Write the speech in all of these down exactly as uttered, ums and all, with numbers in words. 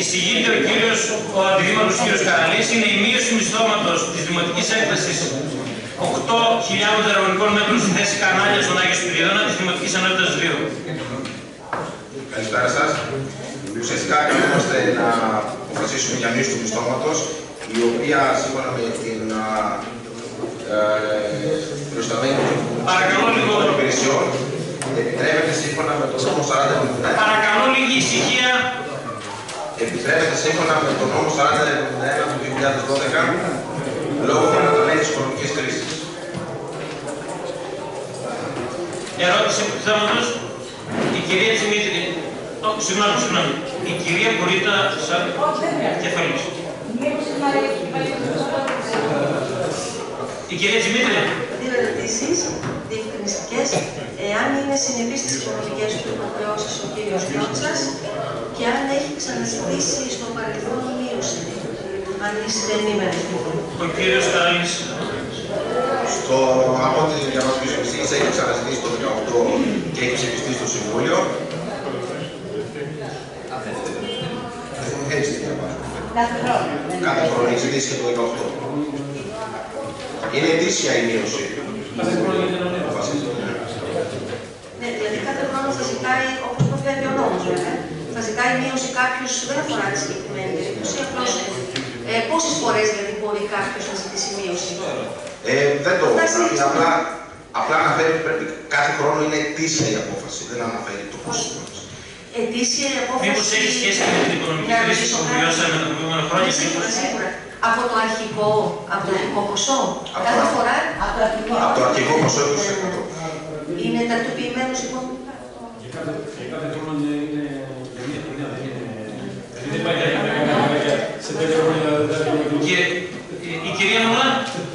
Εισηγείται ο κύριος, ο αντιδήμαρχος κύριος Καραλής, είναι η μείωση μισθώματος της δημοτικής έκτασης οκτώ χιλιάδων τετραγωνικών μέτρων στη θέση κανάλια στον Άγιο Σπυρίδωνα της Δημοτικής Ενότητας δύο. Καλησπέρα σας. Ουσιαστικά καλούμαστε να αποφασίσουμε για μείωση του μισθώματος, η οποία σύμφωνα με την προϊσταμένη των υπηρεσιών επιτρέπεται σύμφωνα με τον νόμο σαράντα εβδομήντα ένα. Παρακαλώ λίγη ησυχία. Επιτρέπεται σύμφωνα με τον νόμο σαράντα εβδομήντα ένα του δύο χιλιάδες δώδεκα λόγω παραταμένης οικονομικής κρίσης. Ερώτηση του θέματος. Η κυρία Τσιμήτρη. Oh, συγγνώμη, συγγνώμη. Η κυρία Κορίτα σαν κεφαλής. Η κυρία Τσιμήτρη. Δύο ερωτήσεις διευκρινιστικές. Εάν είναι συνεπής στις κοινωνικές του υποχρεώσεις ο κύριος Νότσας και αν έχει ξαναζητήσει στο παρελθόν μείωση. Αν δεν είμαι ο κύριος Καράλης. Στο από ό,τι διαβάζω πίσω επιστήμης έχει ξαναζητήσει το δεκαοκτώ και έχει ψηφιστεί στο Συμβούλιο. Έτσι διαβάζω. Κάθε χρόνο. Κάθε χρόνο έχει ζητήσει και το δεκαοκτώ. Είναι ετήσια η μείωση. Ναι, δηλαδή κάθε χρόνο θα ζητάει, όπως προβλέπει ο νόμος βέβαια, θα ζητάει μείωση κάποιος, δεν αφορά τη συγκεκριμένη περίπτωση, απλώς ε, πόσες φορές δηλαδή μπορεί κάποιος να ζητήσει μείωση. Ε, δεν το γράφει, απλά, απλά αναφέρει ότι πρέπει κάθε χρόνο είναι ετήσια η απόφαση, δεν αναφέρει το πόσες φορές. Ετήσια η απόφαση. Μήπως έχει σχέση με την οικονομική κρίση που βιώσαμε τα προηγούμενα χρόνια. Σίγουρα, σίγουρα. Από το αρχικό, από το αρχικό ποσό, κάθε φορά. Από το αρχικό, από το αρχικό ποσό είκοσι τοις εκατό. Είναι τακτοποιημένος λοιπόν. Και κάθε χρόνο είναι δεν πάει σε πέντε χρόνια. Η κυρία Μουλά.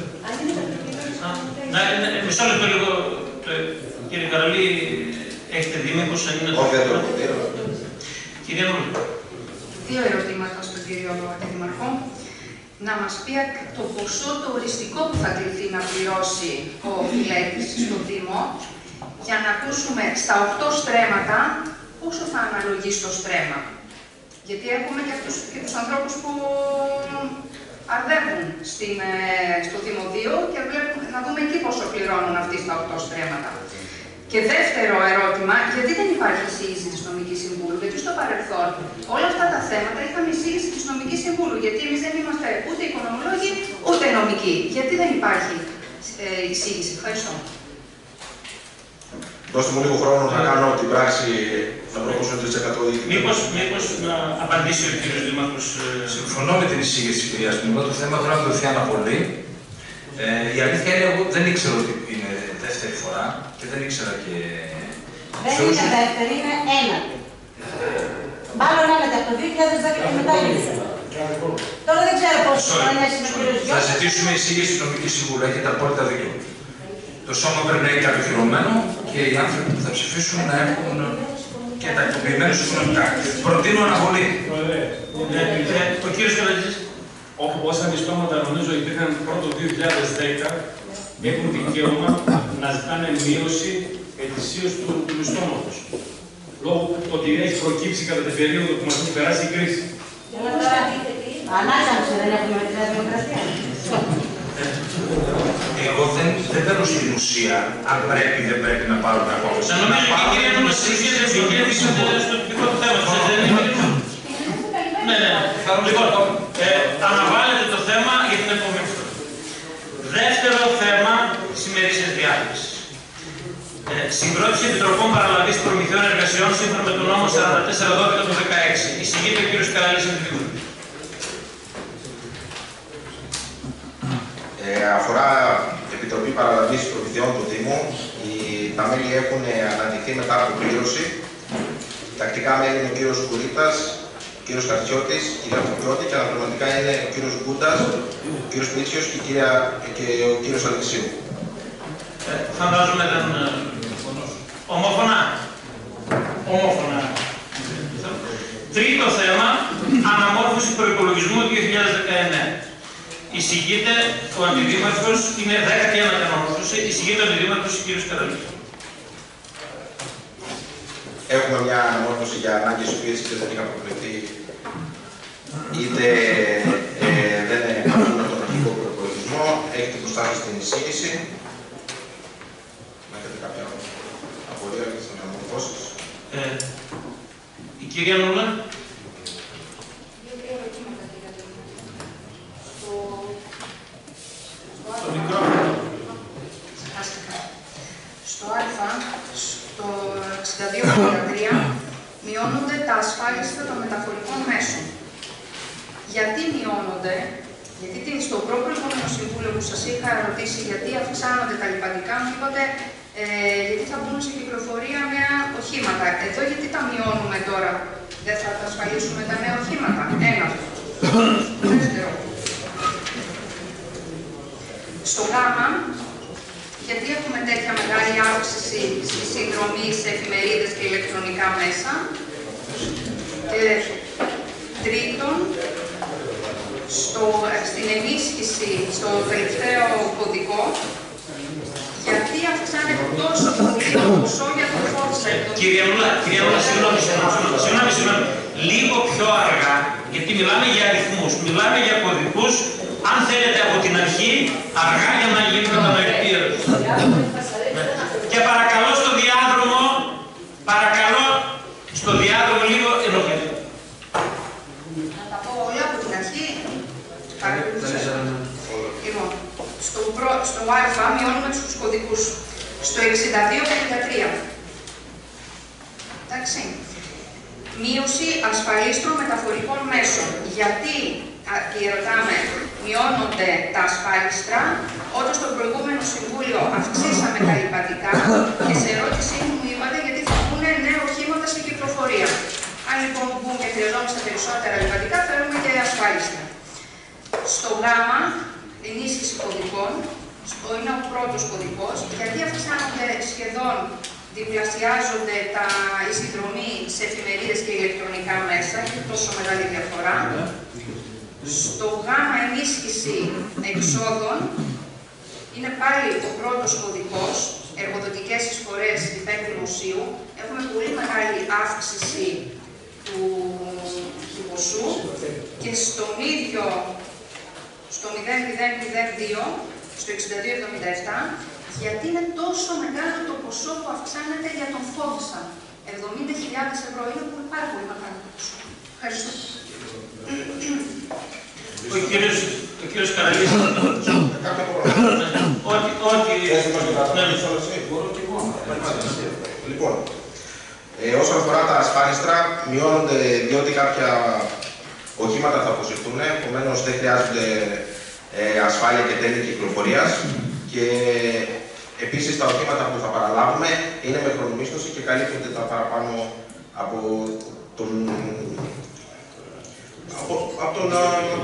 Μισό λεπτό λίγο. Κύριε Καραλή, έχετε δει μήπως αν είναι το... Όχι, δεν το Κυρία Μουλά. Δύο ερωτήματα στον κύριο Αντιδήμαρχο. Να μας πει το ποσό το οριστικό που θα κληθεί να πληρώσει ο φιλέτης στο Δήμο για να ακούσουμε στα οκτώ στρέμματα πόσο θα αναλογεί στο στρέμμα. Γιατί έχουμε και, αυτούς, και τους ανθρώπους που αρδεύουν στην, στο Δήμο δύο και βλέπουμε, να δούμε εκεί πόσο πληρώνουν αυτοί στα οκτώ στρέμματα. Και δεύτερο ερώτημα, γιατί δεν υπάρχει εισήγηση της νομικής συμβούλου, γιατί στο παρελθόν όλα αυτά τα θέματα είχαμε εισήγηση της νομικής συμβούλου, γιατί εμείς δεν είμαστε ούτε οικονομολόγοι ούτε νομικοί. Γιατί δεν υπάρχει ε, εισήγηση. Ευχαριστώ. Δώστε μου λίγο χρόνο να κάνω την πράξη να προχωρήσω το τρία τοις εκατό. Μήπως, μήπως να απαντήσει ο κύριος Δήμαρχος. Συμφωνώ με την εισήγηση της κυρίας Μουλά. Το θέμα τώρα να δοθεί αναβολή. Ε, η αλήθεια είναι εγώ δεν ήξερα ότι είναι δεύτερη φορά και δεν ήξερα και... Δεν είναι δεύτερη, είναι ένατη. Μάλλον ένατη από το δύο χιλιάδες δέκα και μετά γίνεται. Τώρα δεν ξέρω πόσο χρόνια είναι ο κύριος Γιώργος. Θα ζητήσουμε εισήγηση του νομική συμβουλή, έχετε απόλυτα δίκιο. Το σώμα πρέπει να είναι κατοχυρωμένο και οι άνθρωποι που θα ψηφίσουν να έχουν και τα εκτοπιεμένους οικονομικά. Προτείνω αναβολή. Ο κύριος Καραλής. Όσα μισθώματα νομίζω υπήρχαν πρώτο δύο χιλιάδες δέκα έχουν δικαίωμα να ζητάνε μείωση ετησίως του, του μισθώματος. Λόγω ότι έχει προκύψει κατά την περίοδο που μας έχει περάσει η κρίση. Ανάκαμψε, δεν έχουμε με τη Νέα Δημοκρατία. Εγώ δεν, δεν παίρνω στην ουσία αν πρέπει ή δεν πρέπει να πάρουμε απόφαση. Σαν νομίζω και η κυρία μου στην ουσία δεν συγκέντρωσε στο τυπικό του θέμα. Ναι, ναι. Λοιπόν, αναβάλλεται το θέμα για την επόμενη φορά. Δεύτερο θέμα της ημερήσιας διάταξης. Ε, συγκρότηση επιτροπών παραλαβής προμηθειών εργασιών σύμφωνα με τον νόμο σαράντα τέσσερα δώδεκα του δεκαέξι. Εισηγείται ο κύριος Καραλής Αντιδήμαρχος. Ε, αφορά Επιτροπή Παραλαβής Προμηθειών του Δήμου. Οι, τα μέλη έχουν αναδειχθεί μετά από πλήρωση. Τακτικά μέλη είναι ο κύριος Κουρίτας, ο κύριος Χαρτιώτης, η κυρία Φωτιώτη και αναπληρωματικά είναι ο κύριος Γκούντας, ο κύριος Πρίτσιος και, κυρία, και ο κύριος Αλεξίου. Ε, φαντάζομαι δεν... Ομόφωνα. Ομόφωνα. Τρίτο θέμα, αναμόρφωση προϋπολογισμού δύο χιλιάδες δεκαεννέα. Εισηγείται ο Αντιδήμαρχος, είναι δέκατη ένατη αναμόρφωση, εισηγείται ο Αντιδήμαρχος ο κύριος Καραλής. Έχουμε μια αναμόρφωση για ανάγκες οι οποίες δεν είχαν προβλεφθεί είτε ε, δεν έχουν τον αρχικό προπολογισμό. Έχετε μπροστά σας την εισήγηση. Να έχετε κάποια απορία για τις αναμορφώσεις. Ε, η κυρία Νούλα. Στο μικρόφωνο. Στο Α, στο εξήντα δύο πενήντα τρία, μειώνονται τα ασφάλιστα των μεταφορικών μέσων. Γιατί μειώνονται, γιατί στο προπροηγούμενο συμβούλιο που σας είχα ρωτήσει γιατί αυξάνονται τα λιπαντικά, μου είπατε ε, γιατί θα μπουν σε κυκλοφορία νέα οχήματα. Εδώ γιατί τα μειώνουμε τώρα, δεν θα τα ασφαλίσουμε τα νέα οχήματα. Ένα αυτό. Δεύτερο. Στο γάμα, γιατί έχουμε τέτοια μεγάλη αύξηση στη συνδρομή σε εφημερίδες και ηλεκτρονικά μέσα. Και τρίτον, στο, στην ενίσχυση, στο τελευταίο κωδικό, γιατί αυξάνεται τόσο πολύ το ποσό για το φόρσα. Κυρία Νούλα, κυρία Νούλα, συγγνώμη, συγγνώμη, συγγνώμη. Λίγο πιο αργά, γιατί μιλάμε για αριθμούς, μιλάμε για κωδικούς. Αν θέλετε από την αρχή, αργά για να γίνει κατανοητή ερώτηση. Και παρακαλώ στο διάδρομο, παρακαλώ στο διάδρομο λίγο ενοχλείτε. Να τα πω όλα από την αρχή. Λοιπόν, στο, προ, στο Α μειώνουμε τους κωδικούς. Στο εξήντα δύο πενήντα τρία. Εντάξει. Μείωση ασφαλίστρων μεταφορικών μέσων. Γιατί, ρωτάμε, μειώνονται τα ασφάλιστρα, όταν στο προηγούμενο συμβούλιο αυξήσαμε τα λιπαντικά και σε ερώτησή μου μου είπατε γιατί θα μπουν νέα οχήματα σε κυκλοφορία. Αν λοιπόν μπουν και χρειαζόμαστε περισσότερα λιπαντικά, θέλουμε και ασφάλιστρα. Στο γάμα, ενίσχυση κωδικών, είναι ο πρώτος κωδικός, γιατί αυξάνονται σχεδόν, διπλασιάζονται τα, η συνδρομή σε εφημερίδες και ηλεκτρονικά μέσα, έχει τόσο μεγάλη διαφορά. Στο γάμα ενίσχυση εξόδων, είναι πάλι ο πρώτος κωδικός, εργοδοτικές εισφορές υπέρ δημοσίου. Έχουμε πολύ μεγάλη αύξηση του, του ποσού και στον ίδιο, στο μηδέν μηδέν μηδέν δύο, στο εξήντα δύο εβδομήντα επτά, γιατί είναι τόσο μεγάλο το ποσό που αυξάνεται για τον Φόβσα. εβδομήντα χιλιάδες ευρώ είναι πάρα πολύ μεγάλο το ποσό. Ευχαριστώ. Ο κύριος, ο κύριος Καραλής. Ό,τι, ό,τι... Λοιπόν, ε, όσον αφορά τα ασφάλιστρα, μειώνονται διότι κάποια οχήματα θα αποσυρθούν, επομένως δεν χρειάζονται ε, ασφάλεια και τέλη κυκλοφορίας. Και επίσης τα οχήματα που θα παραλάβουμε είναι με χρονομίσθωση και καλύπτονται τα παραπάνω από τον... Από, από τον...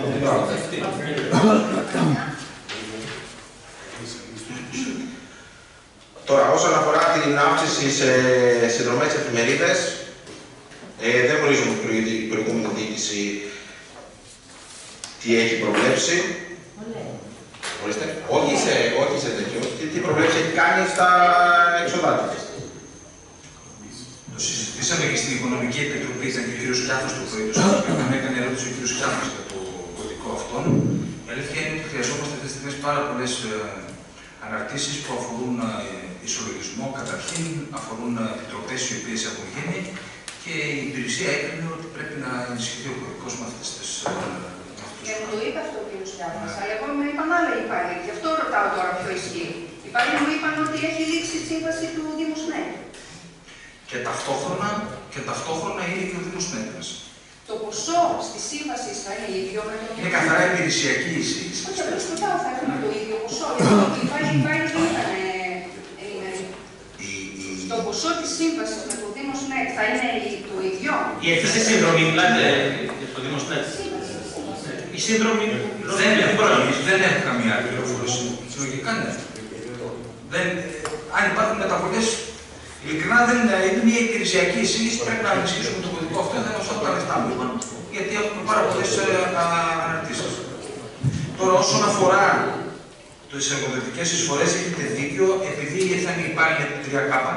Τώρα, όσον αφορά την αύξηση σε συνδρομές εφημερίδες, ε, δεν γνωρίζουμε η προηγούμενη διοίκηση τι έχει προβλέψει. Ορίστε. Όχι σε, όχι σε τέτοιο. Τι, τι προβλέψει έχει κάνει στα εξοδά της. Το συζητήσαμε και στην Οικονομική Επιτροπή, ήταν και ο κ. Κιάφος το πρωί του. Όταν έκανε ερώτηση ο κ. Κιάφος για το κωδικό αυτόν, η αλήθεια είναι ότι χρειαζόμαστε αυτές τις στιγμές πάρα πολλές αναρτήσεις που αφορούν ισολογισμό καταρχήν, αφορούν επιτροπές οι οποίες έχουν γίνει και η υπηρεσία έκρινε ότι πρέπει να ενισχυθεί ο κωδικός με αυτές τις. Και μου το είπε αυτό ο κ. Κιάφος, αλλά εγώ μου είπαν άλλα υπάλληλοι. Γι' αυτό ρωτάω τώρα ποιο ισχύει. Οι υπάλληλοι μου είπαν ότι έχει λήξει η σύμβαση του Δήμου ΣΝΕΚ. Και ταυτόχρονα, και ταυτόχρονα είναι και ο Δήμος Μέτρας. Το ποσό στη σύμβαση θα είναι ίδιο με το. Είναι καθαρά υπηρεσιακή η σύμβαση. Όχι, απλώς ρωτάω, θα έχουμε το ίδιο ποσό. Γιατί οι υπάλληλοι δεν ήταν ενήμεροι. Το ποσό τη σύμβαση με το Δήμο ΣΝΕΚ θα είναι το ίδιο. Η ευθύση συνδρομή, μιλάτε για το Δήμο ΣΝΕΚ. Η σύνδρομη δεν, δεν έχω καμία άλλη πληροφόρηση. Συλλογικά ναι. Δεν, αν υπάρχουν μεταβολές, ειλικρινά δεν είναι μια υπηρεσιακή εισήγηση. Πρέπει να ενισχύσουμε το κωδικό αυτό, δεν δώσω τα λεφτά μου. Γιατί έχουμε πάρα πολλές αναρτήσεις. Τώρα, όσον αφορά τις εργοδοτικές εισφορές, έχετε δίκιο, επειδή ήρθαν οι υπάλληλοι από τρία κάπα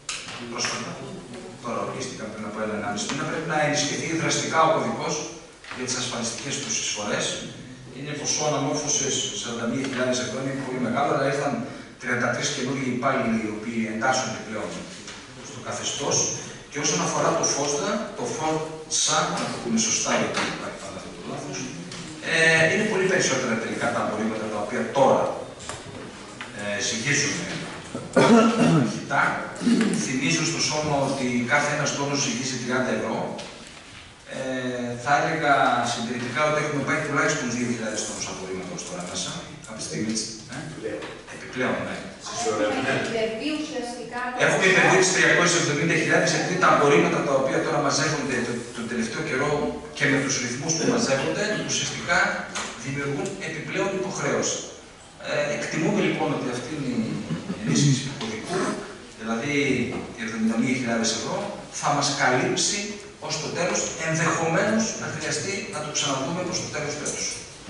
πρόσφατα. Τώρα ορκίστηκαν πριν από ένα ενάμιση μήνα, πρέπει να ενισχυθεί δραστικά ο κωδικός για τις ασφαλιστικές τους εισφορές. Είναι ποσό αναμόρφωσης σαράντα μία χιλιάδες ευρώ, είναι πολύ μεγάλο, αλλά ήρθαν τριάντα τρεις καινούργιοι υπάλληλοι οι οποίοι εντάσσονται πλέον στο καθεστώς. Και όσον αφορά το ΦΟΣΔΑ, το ΦΟΣΔΑ, να το πούμε σωστά γιατί υπάρχει πάντα αυτό το λάθος, ε, είναι πολύ περισσότερα τελικά τα απορρίμματα τα οποία τώρα ε, συγχύζουν αρχιτά. Θυμίζω στο σώμα ότι κάθε ένας τόνος συγχύζει τριάντα ευρώ. Ε, θα έλεγα συντηρητικά ότι έχουμε πάει τουλάχιστον δύο χιλιάδες τόνους απορρίμματος τώρα μέσα, από τη στιγμή ε? επιπλέον, ναι. Έχουμε υπερβεί τις τριακόσιες εβδομήντα χιλιάδες, επειδή τα απορρίμματα τα οποία τώρα μαζεύονται τον το τελευταίο καιρό και με τους ρυθμούς που μαζεύονται, ουσιαστικά δημιουργούν επιπλέον υποχρέωση. Ε, εκτιμούμε λοιπόν ότι αυτή είναι η ενίσχυση του κωδικού, δηλαδή οι εβδομήντα μία χιλιάδες ευρώ, θα μας καλύψει ως το τέλος, ενδεχομένως να χρειαστεί να το ξαναδούμε προς το τέλος του έτους.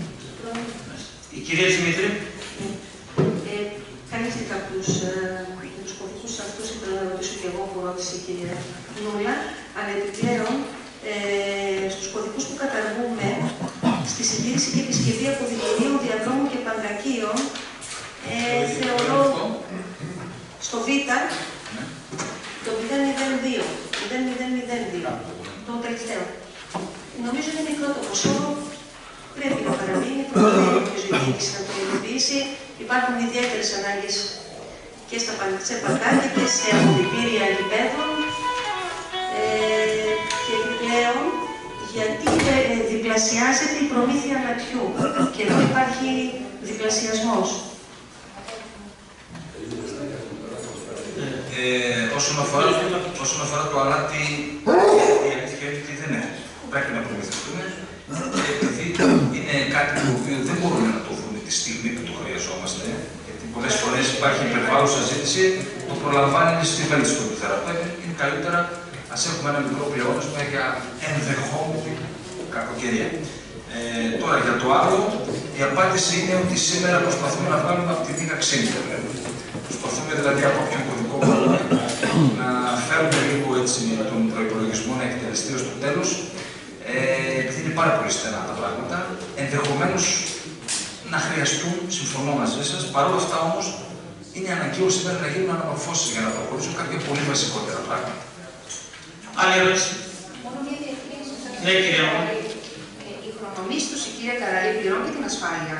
Η κυρία Δημήτρη. Ε, καλύφθηκα από τους, ε, τους κωδικούς αυτούς, ήθελα να ρωτήσω και εγώ που ρώτησε η κυρία Νούλα, αλλά επιπλέον ε, στους κωδικούς που καταργούμε, στη συντήρηση και επισκευή αποδηλωνίων, διαδρόμων και παντακίων, ε, θεωρώ στο Β, το μηδέν μηδέν δύο, μηδέν μηδέν μηδέν δύο, το τελευταίο. Νομίζω είναι μικρό το ποσό, πρέπει να παραμείνει, προκειμένου η διοίκηση να το υλοποιήσει. Υπάρχουν ιδιαίτερες ανάγκες και στα παντάκια και σε αποδυτήρια γηπέδων. Ε, και επιπλέον, γιατί ε, διπλασιάζεται η προμήθεια λατιού και εδώ υπάρχει διπλασιασμός. Ε, όσον, αφορά, όσον αφορά το αλάτι, η αλήθεια είναι ότι δεν έχουμε. Πρέπει να προμηθευτούμε, επειδή είναι κάτι το οποίο δεν μπορούμε να το βρούμε τη στιγμή που το χρειαζόμαστε, γιατί πολλές φορές υπάρχει υπερβάλλουσα ζήτηση, το προλαμβάνει τη στιγμή της φωτοθεραπεία. Είναι καλύτερα ας έχουμε ένα μικρό πλεόνασμα για ενδεχόμενη κακοκαιρία. Ε, τώρα για το άλλο, η απάντηση είναι ότι σήμερα προσπαθούμε να βγάλουμε από τη μήνα ξύνητα. Προσπαθούμε δηλαδή από όποιον κωδικό μπορούμε να φέρουμε λίγο έτσι τον προϋπολογισμό να εκτελεστεί ως το τέλος, ε, επειδή είναι πάρα πολύ στενά τα πράγματα. Ενδεχομένως να χρειαστούν, συμφωνώ μαζί σας, παρόλα αυτά όμως είναι αναγκαίο σήμερα να γίνουν αναμορφώσεις για να προχωρήσουν κάποια πολύ βασικότερα πράγματα. Άλλη ερώτηση. Μόνο μια διευκρίνηση. Ναι, κυρία μου. Η χρονομίσθωση, κύριε Καραλή, πληρώνει και την ασφάλεια.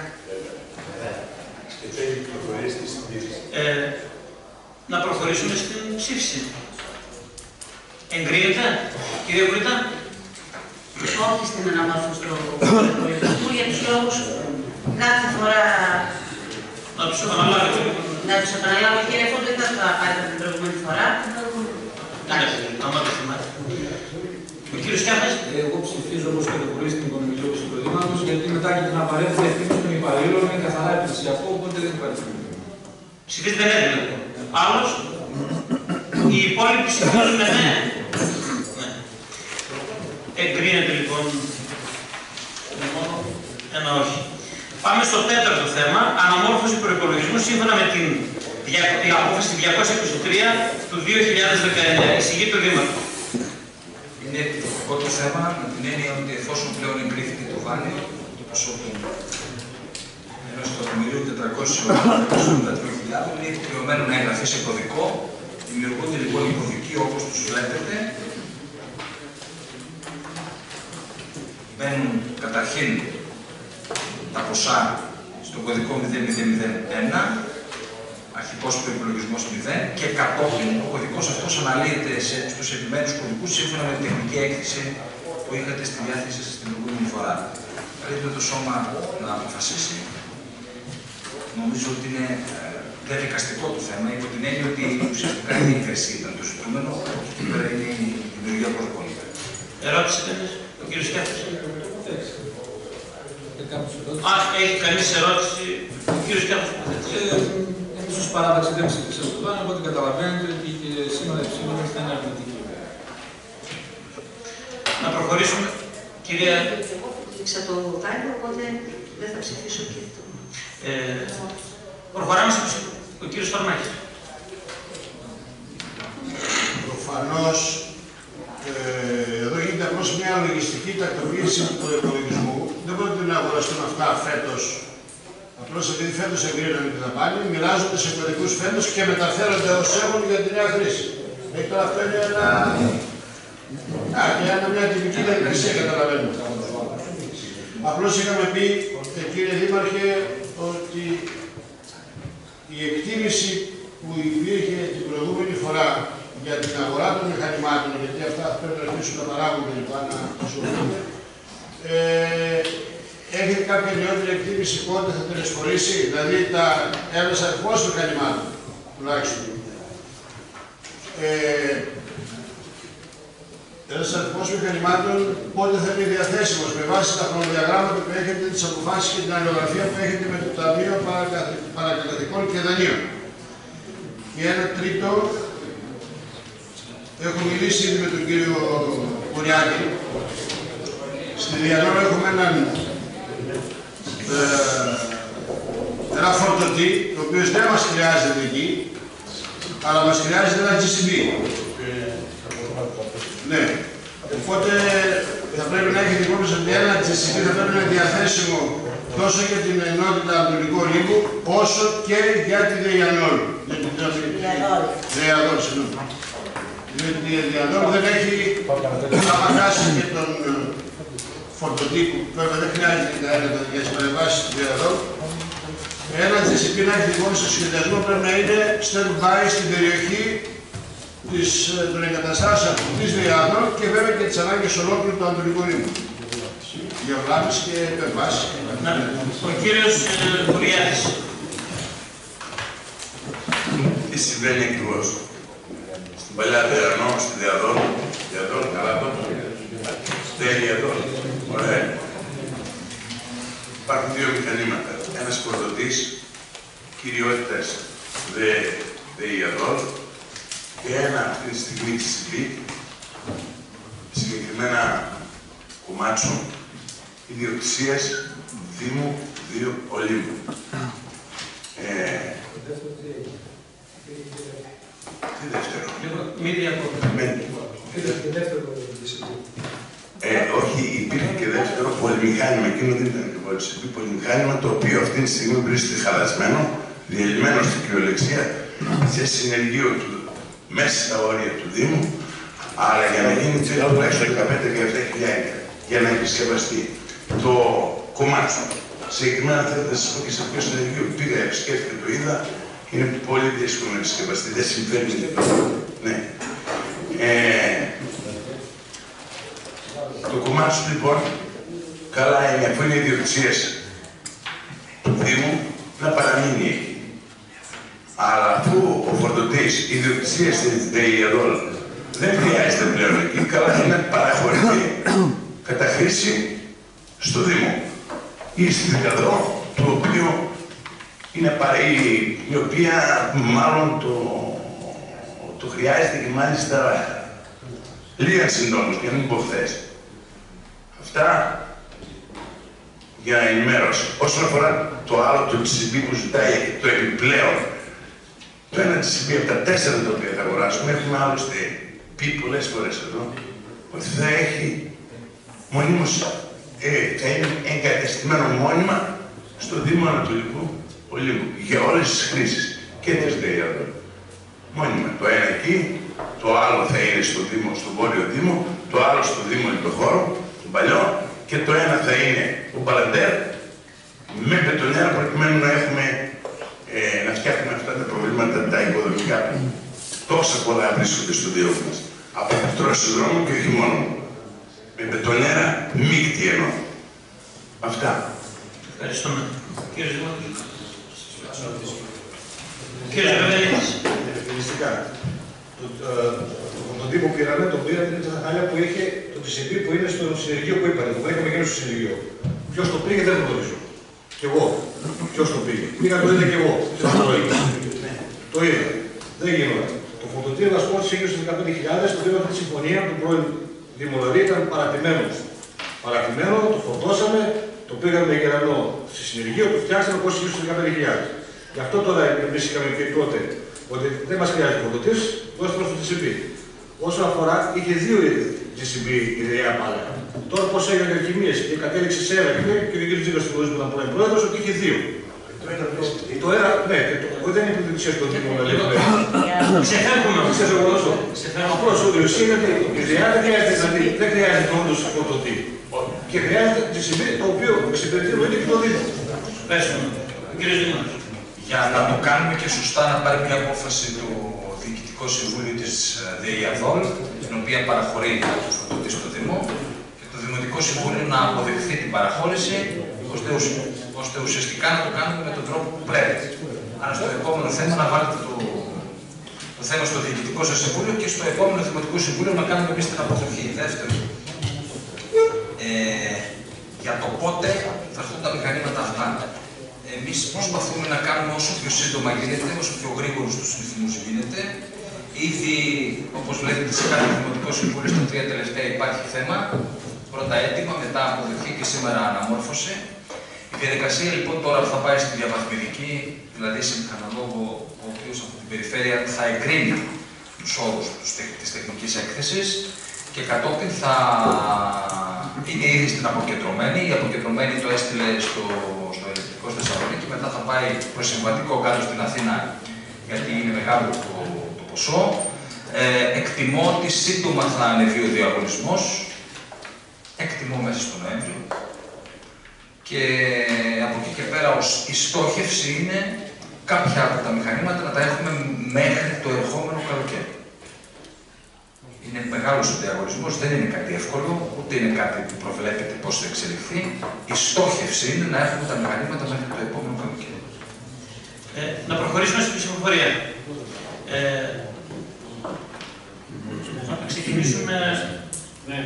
Ε, να προχωρήσουμε στην ψήφιση. Εγκρίνεται, κύριε Βρήτα. Όχι στην αναμόρφωση του πολιτικού, για τους λόγους κάθε φορά. Να τους επαναλάβετε. Να τους επαναλάβω, κύριε Φόντο, δεν θα το πάρετε την προηγούμενη φορά. Εντάξει, άμα το θυμάται. Ο κύριος Κιάχας. Εγώ ψηφίζω όπως και το πρωί στην οικονομική όψη του προδήματος, γιατί μετά και την απαραίτητη ευθύνη των υπαλλήλων είναι καθαρά επιχειρησιακό, οπότε δεν υπάρχει πρόβλημα. Ψηφίζετε ναι, δηλαδή. Άλλος. Οι υπόλοιποι ψηφίζουν ναι. Ναι. Εγκρίνεται λοιπόν. Μόνο ένα όχι. Πάμε στο τέταρτο θέμα. Αναμόρφωση προϋπολογισμού σύμφωνα με την, την απόφαση διακόσια είκοσι τρία του δύο χιλιάδες δεκαεννέα. Εισηγεί το Δήμαρχο. Είναι επιτυχικό το θέμα με την έννοια ότι εφόσον πλέον εγκρίθηκε το δάνειο, το ποσό του ενός εκατομμυρίου τετρακόσιες ογδόντα δύο χιλιάδες είναι υποχρεωμένο να εγγραφεί σε κωδικό. Δημιουργούνται λοιπόν οι κωδικοί όπως τους βλέπετε. Μπαίνουν καταρχήν τα ποσά στον κωδικό μηδέν μηδέν μηδέν ένα, αρχικός προϋπολογισμός μηδέν και κατόπιν ο κωδικός αυτός αναλύεται σε, στους επιμέρους κωδικούς σύμφωνα με την τεχνική έκθεση που είχατε στη διάθεση σας την προηγούμενη φορά. Καλείται το σώμα να αποφασίσει. Νομίζω ότι είναι διαδικαστικό το θέμα, υπό την έννοια ότι ουσιαστικά η έγκριση ήταν το ζητούμενο και πέρα είναι η δημιουργία κωδικών. Ερώτηση κανείς, ο κύριος Κιάχας. Α, έχει κανείς ερώτηση, ο κύριος Κιάχας. Εμείς ως παράταξη δεν ψήφισαμε το δάνειο, οπότε καταλαβαίνετε ότι και σήμερα η ψήφιση θα είναι αρνητική. Να προχωρήσουμε, κυρία. Εγώ ψήφισα το δάνειο, οπότε δεν θα ψηφίσω και το. Ε, προχωράμε στο ψήφο. Ο κύριος Φαρμάκης. Προφανώς, ε, εδώ γίνεται απλώς μια λογιστική τακτοποίηση του προπολογισμού. Δεν πρόκειται να αγοραστούν αυτά φέτος. Απλώς επειδή φέτος εγκρίναμε την δαπάνη, μοιράζονται σε κωδικούς φέτος και μεταφέρονται ως έχουν για τη νέα χρήση. Έχει τώρα αυτό είναι ένα. Α, και ένα μια τυπική διαδικασία, καταλαβαίνουμε. Απλώς είχαμε πει, κύριε Δήμαρχε, ότι η εκτίμηση που υπήρχε την προηγούμενη φορά για την αγορά των μηχανημάτων, γιατί αυτά πρέπει να αρχίσουν να παράγονται και να ασχολούνται, ε, έχετε κάποια νεότερη εκτίμηση πότε θα τελεσφορήσει, δηλαδή τα ένας αριθμός μηχανημάτων, τουλάχιστον. Ε, ένας αριθμός μηχανημάτων πότε θα είναι διαθέσιμος με βάση τα χρονοδιαγράμματα που έχετε, τις αποφάσεις και την αλληλογραφία που έχετε με το Ταμείο Παρακαταθηκών και Δανείων. Και ένα τρίτο, έχω μιλήσει ήδη με τον κύριο Κουριάκη. Στη Διαδόρο έχουμε έναν ε, ένα φορτωτή, το οποίο δεν μας χρειάζεται εκεί, αλλά μας χρειάζεται ένα τζι σι μπι. Ναι. Οπότε θα πρέπει να έχετε υπόψη ότι ένα τζι σι μπι θα πρέπει να είναι διαθέσιμο τόσο για την ενότητα Ανατολικού Ολύμπου, όσο και για τη Διαδόρο. Διαδόρο, συγγνώμη. Διότι η Διαδόρο δεν έχει αμαγάσει και τον φορτωτή που βέβαια δεν χρειάζεται να είναι για τις παρεμβάσεις του Διαδόρου. Ένα τζι σι μπι να έχει λοιπόν στο σχεδιασμό πρέπει να είναι stand-by στην περιοχή της, των εγκαταστάσεων της Διαδόρου και βέβαια και τις ανάγκες ολόκληρου του Ανατολικού Ρήμου. Γεωβλάβης και επεμβάσεις. Ο κύριος Κουριάκης. Τι συμβαίνει ακριβώς. Στην παλιά Διαδόρο, στη Διαδόρο, Διαδόρο, καλά το τέλεια εδώ. Ωραία. Υπάρχουν δύο μηχανήματα. Ένας φορτωτής κυριότητας ΔΕΙΑΔΟΛ και ένα αυτή τη στιγμή τζι σι μπι, συγκεκριμένα κομμάτσο ιδιοκτησίας Δήμου δύο Ολύμπου. Ε, τι δεύτερο. Μη διακόπτω. Ε, όχι, υπήρχε και δεύτερο πολυμηχάνημα. Εκείνο δεν ήταν και πολυσυμπή πολυμηχάνημα, το οποίο αυτή τη στιγμή βρίσκεται χαλασμένο, διαλυμένο στην κυριολεξία, σε συνεργείο του, μέσα στα όρια του Δήμου, αλλά για να γίνει τουλάχιστον δεκαπέντε με δεκαεπτά χιλιάδες για να επισκευαστεί το κομμάτι. Συγκεκριμένα θέλω να σα πω και σε αυτό το συνεργείο πήγα, επισκέφτηκα, το είδα, είναι πολύ δύσκολο να επισκευαστεί, δεν συμφέρει. Ναι. Ε, Το κομμάτι σου λοιπόν, καλά είναι, αφού είναι ιδιοκτησίας του Δήμου, να παραμείνει εκεί. Αλλά αφού ο φορτωτής ιδιοκτησίας της ΔΕΙΑΔΟΛ δεν χρειάζεται πλέον εκεί, καλά είναι να παραχωρηθεί κατά χρήση στο Δήμο ή στη Δικαδρό, το οποίο είναι παρή, η οποία μάλλον το, το χρειάζεται και μάλιστα λίγα συντόμως, για να μην πω χθες. Αυτά για ενημέρωση. Όσον αφορά το άλλο, το τζι σι μπι που ζητάει το επιπλέον, το ένα τζι σι μπι από τα τέσσερα τα οποία θα αγοράσουμε, έχουμε άλλωστε πει πολλές φορές εδώ, ότι θα έχει μονίμως, ε, θα είναι εγκατεστημένο μόνιμα στο Δήμο Ανατολικού Ολύμπου για όλες τις χρήσεις και τις ΔΕΙΑΔΟΛ. Μόνιμα. Το ένα εκεί, το άλλο θα είναι στο Δήμο, στο Βόρειο Δήμο, το άλλο στο Δήμο Υποχώρο, τον παλιό, και το ένα θα είναι ο Παλαντέρ με πετονιέρα προκειμένου να έχουμε ε, να φτιάχνουμε αυτά τα προβλήματα τα υποδομικά που τόσα πολλά βρίσκονται στο Δήμο μας. Από εκτρώσεις δρόμου και όχι μόνο. Με πετονιέρα μείκτη εννοώ. Αυτά. Ευχαριστούμε. Κύριε Ζημώδη. Κύριε Ζημώδη. Φυσικά. Τον τύπο που πήραμε, τον πήραμε την χάλια που είχε το τζι σι μπι που είναι στο συνεργείο που είπατε. Το βρήκαμε γύρω στο συνεργείο. Ποιο το πήγε δεν γνωρίζω. Κι εγώ. Ποιο το πήγε. Πήγα το είδα κι εγώ. Το είδα. Δεν γίνονταν. Το φωτοτήριο να σου πω ότι γύρω στις δεκαπέντε χιλιάδες το πήραμε τη συμφωνία του πρώην Δημολαρή, ήταν παρατημένο. Παρατημένο, το φορτώσαμε, το πήγαμε γερανό στη συνεργείο, το φτιάξαμε πώς γύρω στις δεκαπέντε χιλιάδες. Γι' αυτό τώρα εμείς είχαμε πει τότε ότι δεν μας χρειάζεται φωτοτής, δώστε μας το τζι σι μπι. Όσον αφορά, είχε δύο τζι σι μπι η ΔΕΙΑ πάλι. Τώρα πώς έγιναν οι αλχημίες και κατέληξε σε ένα και δεν ξέρω τι γνωρίζει που ήταν πρώην πρόεδρος ότι είχε δύο. Το ένα, ναι, το, δεν είναι πληθυσία στο Δήμο να λέμε. Ξεφεύγουμε όμως. Απλώς η ουσία είναι ότι δεν χρειάζεται, δεν χρειάζεται όντως φωτοτή. Και χρειάζεται τη συμβεί το οποίο εξυπηρετεί εννοείται και το Δήμο. Πες μου, κύριε Δήμος. Για να το κάνουμε και σωστά, να πάρει μια απόφαση το Διοικητικό Συμβούλιο της ΔΕΙΑΔΟΛ, την οποία παραχωρεί το φωτοτή στο Δήμο, και το Δημοτικό Συμβούλιο να αποδεχθεί την παραχώρηση, ώστε ουσιαστικά να το κάνουμε με τον τρόπο που πρέπει. Άρα στο επόμενο θέμα να βάλετε το, το θέμα στο Διοικητικό σας Συμβούλιο και στο επόμενο Δημοτικό Συμβούλιο να κάνουμε εμείς την αποδοχή. Δεύτερο, ε, για το πότε θα έρθουν τα μηχανήματα αυτά. Εμείς προσπαθούμε να κάνουμε όσο πιο σύντομα γίνεται, όσο πιο γρήγορους τους ρυθμούς γίνεται. Ήδη, όπως βλέπετε, σε κάθε Δημοτικό Συμβούλιο στα τρία τελευταία υπάρχει θέμα. Πρώτα έτοιμα, μετά αποδοχή και σήμερα αναμόρφωση. Η διαδικασία λοιπόν τώρα θα πάει στη διαβαθμιδική, δηλαδή σε μηχανολόγο, ο οποίος από την περιφέρεια θα εγκρίνει τους όρους της τεχνικής έκθεσης και κατόπιν θα είναι ήδη στην αποκεντρωμένη. Η αποκεντρωμένη το έστειλε στο, στο ηλεκτρικό στη Θεσσαλονίκη και μετά θα πάει προς συμβατικό κάτω στην Αθήνα, γιατί είναι μεγάλο το, το ποσό. Ε, εκτιμώ ότι σύντομα θα ανεβεί ο διαγωνισμός. Εκτιμώ μέσα στο Νοέμβριο. Και από εκεί και πέρα η στόχευση είναι κάποια από τα μηχανήματα να τα έχουμε μέχρι το ερχόμενο καλοκαίρι. Είναι μεγάλος ο διαγωνισμός, δεν είναι κάτι εύκολο, ούτε είναι κάτι που προβλέπεται πώς θα εξελιχθεί. Η στόχευση είναι να έχουμε τα μηχανήματα μέχρι το επόμενο καλοκαίρι. Ε, να προχωρήσουμε στην ψηφοφορία. Ε, να ξεκινήσουμε... Ναι.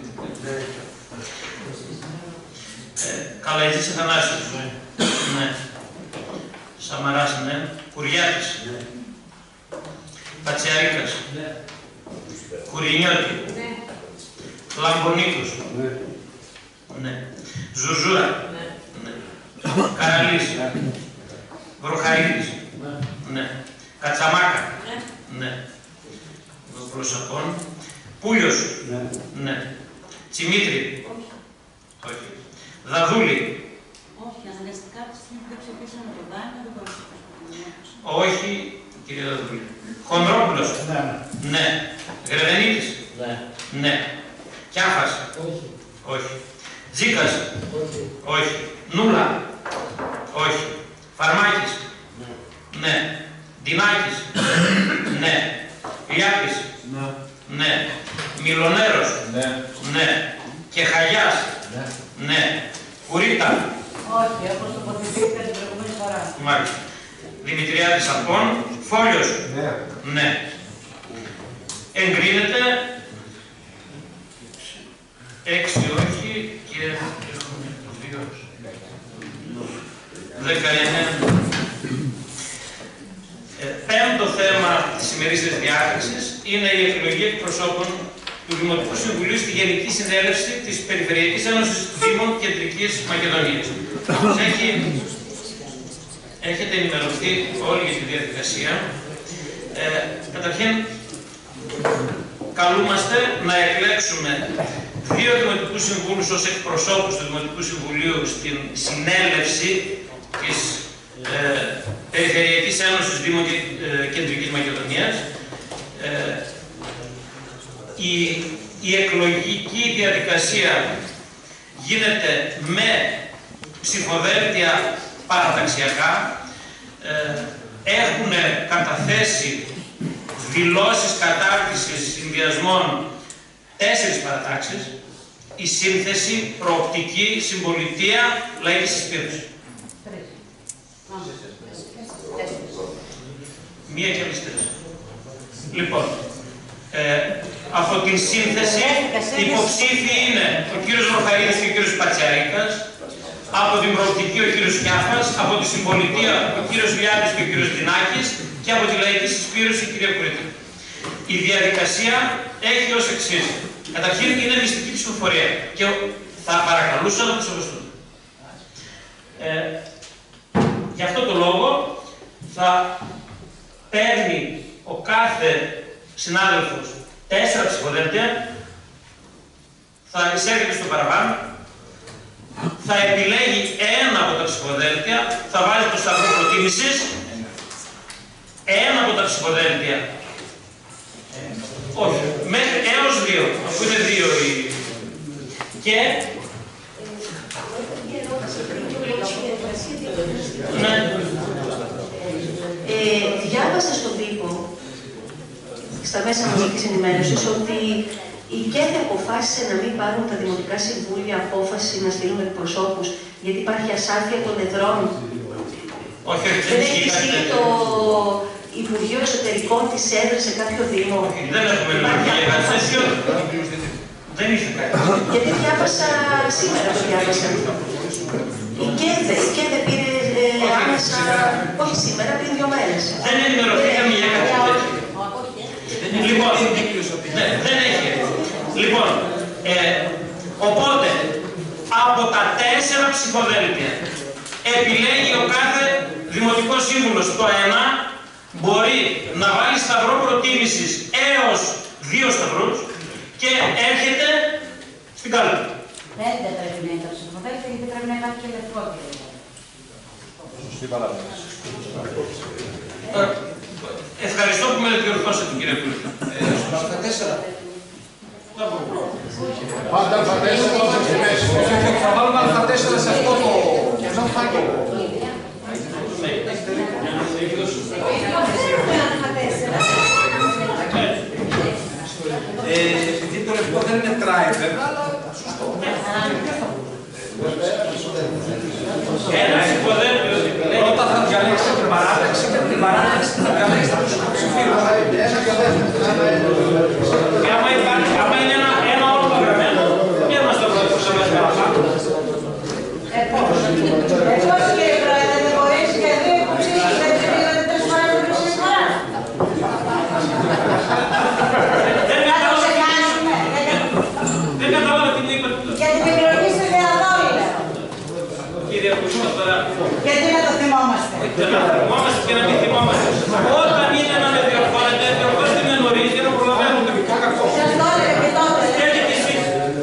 Ε, Καλαϊτζής Αθανάσιος. Ναι. Ναι. Σαμαράς, ναι. Κουριάκης. Ναι. Πατσιαρίκας. Ναι. Κουρινιώτη. Ναι. Λαμπονίκος. Ναι. Ναι. Ζουζούρα. Ναι. Ναι. Καραλής. Ναι. Βροχαίδης. Ναι. Ναι. Κατσαμάκα. Ναι. Ναι. Προσαπών. Πούλιος. Ναι. Ναι. Τσιμήτρη. Όχι. Δαδούλη. Όχι, αναγκαστικά τη στιγμή που δεν ψηφίσαμε το δάνειο, δεν μπορούμε να ψηφίσουμε. Όχι, κύριε Δαδούλη. Χονδρόπουλος. Ναι. Ναι. Γρεβενίτης. Ναι. Ναι. Κιάφας. Όχι. Όχι. Τζίκας. Όχι. Όχι. Νούλα. Όχι. Φαρμάκης. Ναι. Ναι. Ντινάκης. Ναι. Λιάπης. Ναι. Ναι. Μιλονέρος. Ναι. Ναι. Και Χαγιάς. Ναι. Ναι. Κουρίτα. Όχι, όπως τοποθετήθηκα την προηγούμενη φορά. Μάλιστα. Δημητριάδης Απών. Φόλιος. Ναι. Ναι. Εγκρίνεται. Έξι όχι και δύο. Δεκαεννέα. Πέμπτο θέμα της ημερήσιας διάταξης είναι η εκλογή εκπροσώπων του Δημοτικού Συμβουλίου στη Γενική Συνέλευση της Περιφερειακής Ένωσης Δήμων Κεντρικής Μακεδονίας. Έχει, έχετε ενημερωθεί όλοι για τη διαδικασία. Ε, καταρχήν, καλούμαστε να εκλέξουμε δύο Δημοτικούς Συμβούλους ως εκπροσώπους του Δημοτικού Συμβουλίου στην συνέλευση της ε, Περιφερειακής Ένωσης Δήμων ε, Κεντρικής Μακεδονίας. Ε, η, η εκλογική διαδικασία γίνεται με ψηφοδέλτια παραταξιακά. Ε, έχουν καταθέσει δηλώσεις κατάρτισης συνδυασμών τέσσερις παρατάξεις, η σύνθεση, προοπτική, συμπολιτεία, λαϊκή συσπήρωση. Μία και αριστερές. Λοιπόν, ε, από την σύνθεση υποψήφοι είναι ο κύριος Βροχαίδης και ο κύριος Πατσιαρίκας, από την προοπτική ο κύριος Κιάφας, από τη συμπολιτεία ο κύριος Λιάπης και ο κύριος Δινάκης και από τη λαϊκή συσπήρωση η κυρία Κουρίτου. Η διαδικασία έχει ως εξής. Καταρχήν είναι μυστική ψηφοφορία και θα παρακαλούσα να το σεβαστούν. Ε, γι' αυτό το λόγο θα παίρνει ο κάθε συνάδελφος τέσσερα ψηφοδέλτια, θα εισέρχεται στο παραβάν, θα επιλέγει ένα από τα ψηφοδέλτια, θα βάλει το σταθμό προτίμησης, ένα από τα ψηφοδέλτια, όχι, μέχρι έως δύο, αφού είναι δύο οι... και... Ναι. Ε, διάβασα στον τύπο, στα μέσα μαζικής ενημέρωσης, ότι η ΚΕΔ αποφάσισε να μην πάρουν τα δημοτικά συμβούλια απόφαση να στείλουν εκπροσώπους, γιατί υπάρχει ασάφεια των εδρών. Όχι, όχι, δεν έχει στείλει το Υπουργείο Εσωτερικών της έδρας σε κάποιο δήμο. Όχι, δεν έχουμε ενημερωθεί για κάτι τέτοιο. Δεν είχε κάτι. Γιατί διάβασα σήμερα, το διάβασα. Η ΚΕΔ, η ΚΕΔ πήρε ε, άμεσα, όχι σήμερα, πριν δύο μέρες. Δεν ενημερωθήκαμε για κάτι τέτοιο. Λοιπόν, ναι, δεν έχει. Λοιπόν, ε, οπότε, από τα τέσσερα ψηφοδέλτια επιλέγει ο κάθε δημοτικός σύμβουλος το ένα, μπορεί να βάλει σταυρό προτίμησης έως δύο σταυρούς και έρχεται στην κάλπη. Πέντε πρέπει να είναι τα ψηφοδέλτια, γιατί πρέπει να υπάρχει και ελευθερότητα. Σωστή παράδοση. Ευχαριστώ που με διορθώσατε, κύριε Κούλη. Στα τέσσερα. Πάντα αλφα τέσσερα στη μέση. Θα βάλουμε αλφα τέσσερα σε αυτό το φάκελο. Επειδή το λεπτό δεν είναι driver, αλλά σωστό. Ένα ψηφοδέλτιο. Πρώτα θα διαλέξετε την παράταξη και την παράταξη θα διαλέξετε τους υποψηφίους. Και άμα υπάρχει, άμα είναι ένα, ένα όνομα γραμμένο, και μας το βοηθούσαμε παραπάνω. Ε, πώς. Πώς, κύριε Πρόεδρε, δεν μπορείς και δύο υποψήφιους δεν πήγατε τρεις φορές με την συμφορά. Δεν κατάλαβα τι μου είπατε. Για την επιλογή στη Διαδόλη. Κύριε Κουσούμα, τώρα. Γιατί να το θυμόμαστε. Να το θυμόμαστε και να μην θυμόμαστε. Όταν είναι να με διορθώνετε, διορθώστε με νωρίς για να προλαβαίνουμε. Σας το έλεγα και τότε. Έχετε εσείς.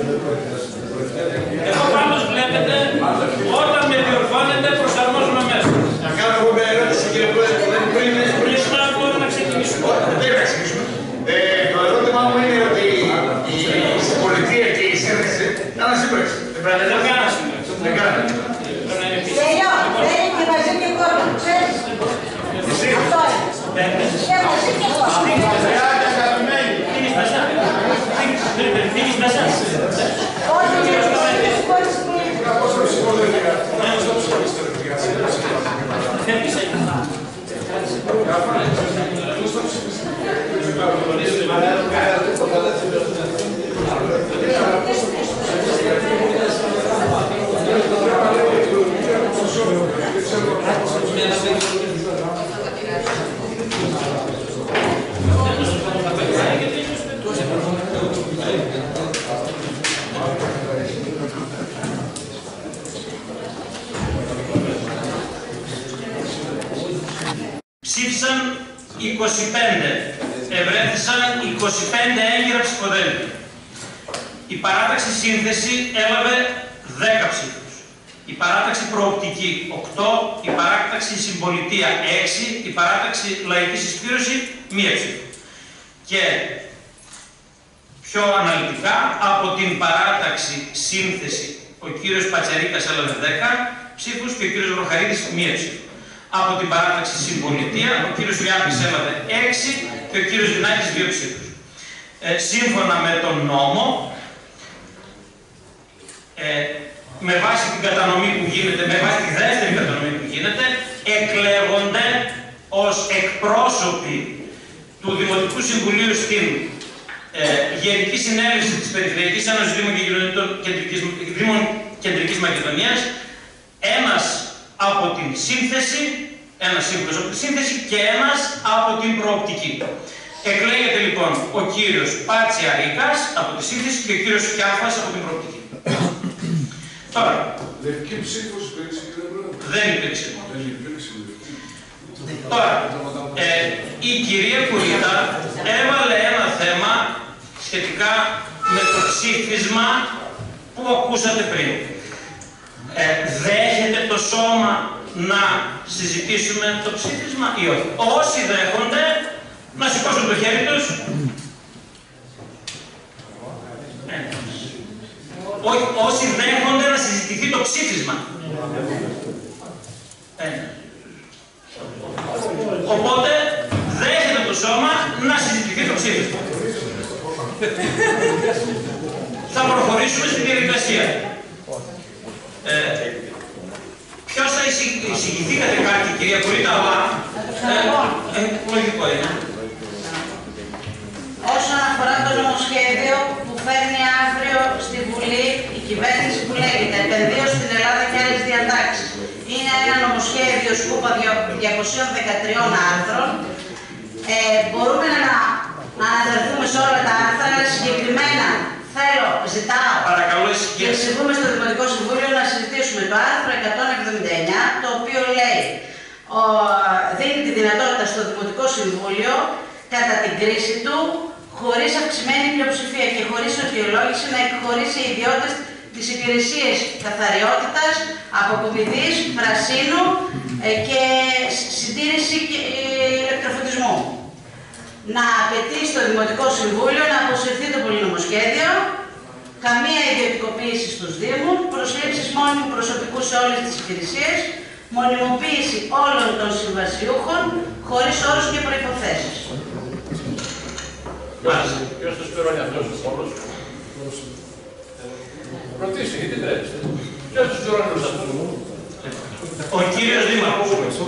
Εδώ πάντως βλέπετε, όταν με διορθώνετε, προσαρμόζουμε μέσα. Να κάνω εγώ μια ερώτηση, κύριε Πρόεδρε, πριν Πριν μπορούμε να ξεκινήσουμε. δεν θα ξεκινήσουμε. Το ερώτημά μου είναι ότι η πολιτεία και η σύνδεση κάναν σύμπραξη. Δεν πρέπει να Δεν είναι κάνα σήμερα. Δεν κάνανε. Τελειώ. Δεν είναι και μαζί και κόρτα. Ξέρεις. Αυτό είναι. Και μαζί και κόρτα. Φύγεις μέσα. Φύγεις μέσα. Όχι, δεν είναι και κόρτα. Φεύγεις έτσι. Ψήφισαν είκοσι πέντε, ευρέθησαν είκοσι πέντε έγκυρα ψηφοδέλτια. Η παράταξη σύνθεση έλαβε δέκα ψήφους. Η παράταξη προοπτική οκτώ, η παράταξη συμπολιτεία έξι, η παράταξη λαϊκή συσπήρωση μία ψήφο. Και πιο αναλυτικά, από την παράταξη σύνθεση ο κύριος Πατσαρίκας έλαβε δέκα ψήφους και ο κύριος Βροχαρίδης μία ψήφο. Από την παράταξη συμπολιτεία, ο κύριος Λιάπης έλαβε έξι και ο κύριος Λινάκης δύο ψήφους. Ε, σύμφωνα με τον νόμο, ε, με βάση την κατανομή που γίνεται, με βάση τη δεύτερη κατανομή που γίνεται, εκλέγονται ως εκπρόσωποι του Δημοτικού Συμβουλίου στην ε, Γενική Συνέλευση της Περιφερειακής Ένωσης Δήμων και Κοινωνικών Κεντρικής, Δήμων Κεντρικής Μακεδονίας, ένας από την σύνθεση, ένας σύμβουλος από τη σύνθεση και ένας από την προοπτική. Εκλέγεται λοιπόν ο κύριος Πάτσι Αρίκας από τη σύνθεση και ο κύριος Φιάφας από την προοπτική. Τώρα, λευκή ψήφος υπήρξε, κύριε Πρόεδρε. Δεν υπήρξε. Δεν υπήρξε λευκή. Τώρα, ε, η κυρία Κουλίτα έβαλε ένα θέμα σχετικά με το ψήφισμα που ακούσατε πριν. Ε, δέχεται το σώμα να συζητήσουμε το ψήφισμα ή όχι? Όσοι δέχονται, να σηκώσουν το χέρι τους. Ε, όχι, όσοι δέχονται να συζητηθεί το ψήφισμα. Ε, οπότε, δέχεται το σώμα να συζητηθεί το ψήφισμα. Θα προχωρήσουμε στη διαδικασία. Ε, ποιος θα εισηγηθήκατε κάτι, κυρία Κουρίττα, αλλά ε, ε, λογικό είναι. Όσον αφορά το νομοσχέδιο που φέρνει αύριο στη Βουλή η κυβέρνηση που λέγεται «Επενδύω στην Ελλάδα και άλλες διατάξεις». Είναι ένα νομοσχέδιο σκούπα διακοσίων δεκατρία άρθρων. Ε, μπορούμε να, να αναφερθούμε σε όλα τα άρθρα, αλλά συγκεκριμένα θέλω, ζητάω, παρακαλώ, και εξηγούμε στο Δημοτικό Συμβούλιο να συζητήσουμε το άρθρο εκατόν εβδομήντα εννιά, το οποίο λέει, ο, δίνει τη δυνατότητα στο Δημοτικό Συμβούλιο κατά την κρίση του, χωρίς αυξημένη πλειοψηφία και χωρίς αιτιολόγηση, να εκχωρήσει ιδιώτες τις υπηρεσίες καθαριότητας, αποκομιδής, πρασίνου ε, και συντήρηση και ε, ηλεκτροφωτισμού. Να απαιτεί στο Δημοτικό Συμβούλιο να αποσυρθεί το πολυνομοσχέδιο, καμία ιδιωτικοποίηση στους Δήμους, προσλήψεις μόνιμου προσωπικού σε όλες τις υπηρεσίες, μονιμοποίηση όλων των συμβασιούχων, χωρίς όρους και προϋποθέσεις. Ποιος τους πληρώνει αυτός τους όρους? Ρωτήστε, γιατί τρέχετε. Ποιος τους πληρώνει αυτούς τους όρους? Ο κύριος Δήμαρχος.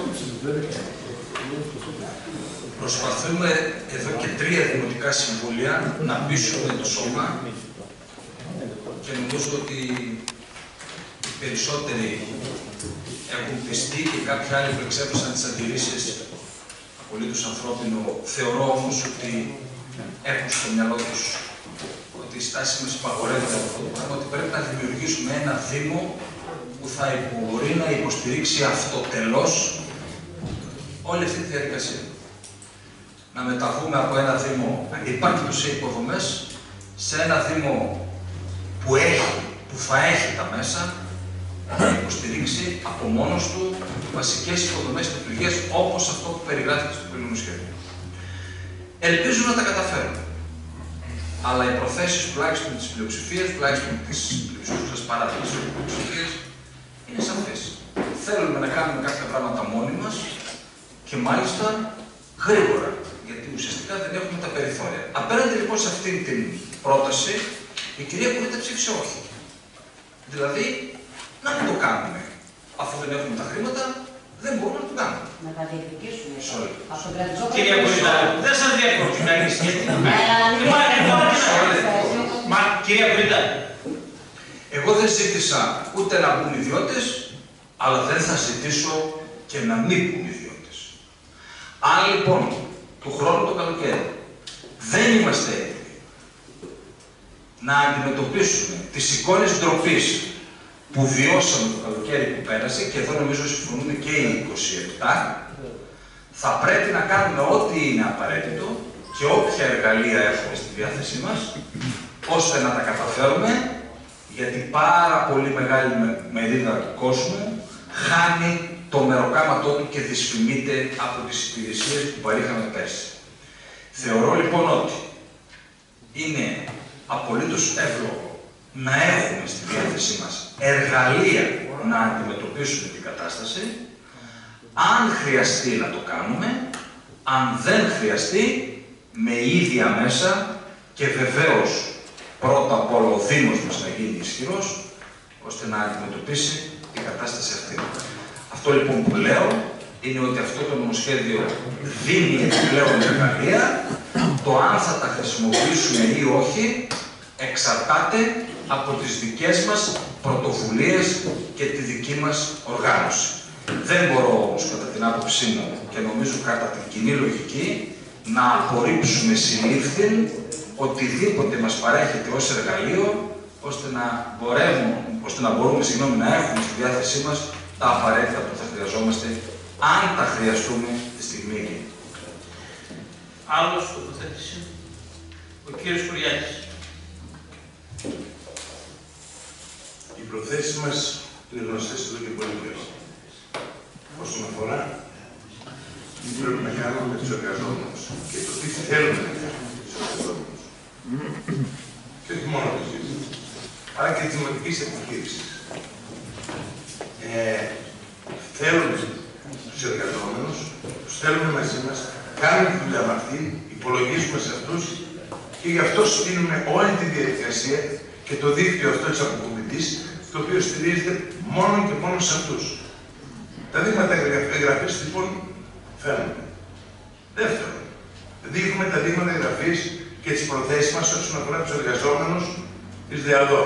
Προσπαθούμε εδώ και τρία δημοτικά συμβούλια να πείσουμε το σώμα και νομίζω ότι οι περισσότεροι έχουν πιστεί και κάποιοι άλλοι που εξέφρασαν τις αντιρρήσεις απολύτως ανθρώπινο. Θεωρώ όμως ότι έχουν στο μυαλό τους ότι η στάση μας υπαγορεύεται από αυτό το πράγμα, ότι πρέπει να δημιουργήσουμε ένα Δήμο που θα μπορεί να υποστηρίξει αυτοτελώς όλη αυτή τη διαδικασία. Να μεταβούμε από ένα Δήμο ανυπάρκητο σε υποδομές σε ένα Δήμο που έχει, που θα έχει τα μέσα να υποστηρίξει από μόνος του βασικές υποδομές και λειτουργίες όπως αυτό που περιγράφεται στο προηγούμενο σχέδιο. Ελπίζω να τα καταφέρουμε. Αλλά οι προθέσεις τουλάχιστον της πλειοψηφίας, τουλάχιστον της πλειοψηφίας παράδειγμα της πλειοψηφίας, είναι σαφές. Θέλουμε να κάνουμε κάποια πράγματα μόνοι μας και μάλιστα γρήγορα. Γιατί ουσιαστικά δεν έχουμε τα περιθώρια. Απέναντι λοιπόν σε αυτήν την πρόταση, η κυρία Κουρίττα ψήφισε όχι. Δηλαδή, να μην το κάνουμε. Αφού δεν έχουμε τα χρήματα, δεν μπορούμε να το κάνουμε. Να τα διεκδικήσουμε. Από τον κρατικό κυρία Κουρίττα, δεν σας διακόπτω κανείς. Μα, κυρία Κουρίττα, εγώ δεν ζήτησα ούτε να μπουν ιδιώτες, αλλά δεν θα ζητήσω και να μην μπουν ιδιώτες. Αν λοιπόν του χρόνου το καλοκαίρι δεν είμαστε έτοιμοι να αντιμετωπίσουμε τις εικόνες ντροπής που βιώσαμε το καλοκαίρι που πέρασε, και εδώ νομίζω συμφωνούν και οι είκοσι επτά, θα πρέπει να κάνουμε ό,τι είναι απαραίτητο και όποια εργαλεία έχουμε στη διάθεσή μας, ώστε να τα καταφέρουμε, γιατί πάρα πολύ μεγάλη μερίδα του κόσμου χάνει το μεροκάματό του και δυσφημείται από τις υπηρεσίες που παρήχαμε πέρσι. Θεωρώ λοιπόν ότι είναι απολύτως εύλογο να έχουμε στη διάθεσή μας εργαλεία να αντιμετωπίσουμε την κατάσταση. Αν χρειαστεί να το κάνουμε, αν δεν χρειαστεί, με ίδια μέσα, και βεβαίως πρώτα απ' όλο ο Δήμος μας να γίνει ισχυρός, ώστε να αντιμετωπίσει την κατάσταση αυτή. Αυτό λοιπόν που λέω είναι ότι αυτό το νομοσχέδιο δίνει επιπλέον εργαλεία. Το αν θα τα χρησιμοποιήσουμε ή όχι εξαρτάται από τις δικές μας πρωτοβουλίες και τη δική μας οργάνωση. Δεν μπορώ όμως κατά την άποψή μου και νομίζω κατά την κοινή λογική να απορρίψουμε συνήθιν οτιδήποτε μας παρέχεται ως εργαλείο, ώστε να, μπορούμε, ώστε να μπορούμε συγγνώμη, να έχουμε στη διάθεσή μας τα απαραίτητα που θα χρειαζόμαστε, αν τα χρειαστούμε τη στιγμή εκείνη. Άλλος τοποθέτηση. Ο κύριος Κουριάκης. προθέσεις μας είναι γνωστές εδώ και πολύ καιρό. Όσον αφορά τι πρέπει να κάνουμε με τους εργαζόμενους και το τι θέλουμε να κάνουμε με τους εργαζόμενους. Και όχι μόνο το ζήτημα, αλλά και τη δημοτική επιχείρηση. Ε, θέλουμε τους εργαζόμενους, τους θέλουμε μαζί μας, κάνουμε τη δουλειά με αυτή, υπολογίζουμε σε αυτούς και γι' αυτό στείλουμε όλη τη διαδικασία και το δίκτυο αυτό της αποκομιτής, το οποίο στηρίζεται μόνο και μόνο σε αυτούς. Τα δείγματα εγγραφής λοιπόν φαίνονται. Δεύτερον, δείχνουμε τα δείγματα εγγραφής και τις προθέσεις μας όσον αφορά τους εργαζόμενους της ΔΕΑΔΟ.